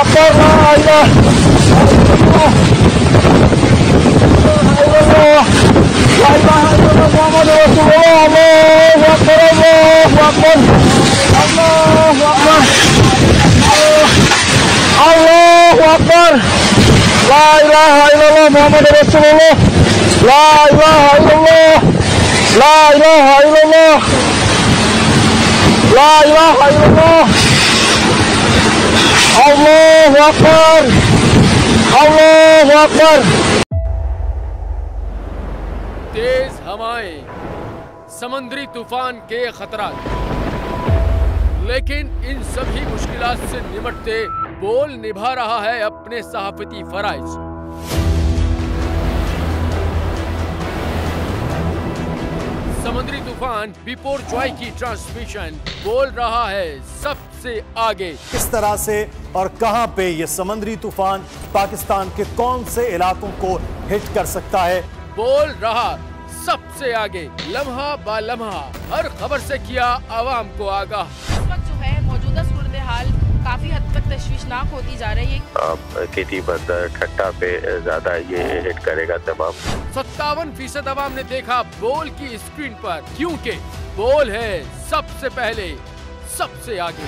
अकबर, ला इलाहा इल्लल्लाह, ला इलाहा इल्लल्लाह, मोहम्मद रसूलुल्लाह, अल्लाहु अकबर, अल्लाहु अकबर, अल्लाहु अकबर, अल्लाहु अकबर, ला इलाहा इल्लल्लाह, मोहम्मद रसूलुल्लाह, ला इलाहा इल्लल्लाह, ला इलाहा इल्लल्लाह, ला इलाहा इल्लल्लाह, अल्लाहु अकबर, अल्लाहु अकबर। तेज हवाएं, समुद्री तूफान के खतरात, लेकिन इन सभी मुश्किलात से निपटते बोल निभा रहा है अपने सहाफती फराइज। समुद्री तूफान बिपोरजॉय की ट्रांसमिशन बोल रहा है सबसे आगे। किस तरह से और कहां पे ये समुद्री तूफान पाकिस्तान के कौन से इलाकों को हिट कर सकता है, बोल रहा सबसे आगे। लम्हा बा लम्हा हर खबर से किया आवाम को आगाह। इस वक्त जो है मौजूदा सूरत हाल काफी हद तक तशवीशनाक होती जा रही है। खेती बंदर ठट्टा पे ज्यादा ये हिट करेगा तमाम। 57% आवाम ने देखा बोल की स्क्रीन पर, क्योंकि बोल है सबसे पहले सबसे आगे।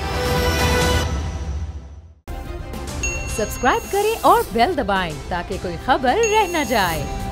सब्सक्राइब करें और बेल दबाएं ताकि कोई खबर रह न जाए।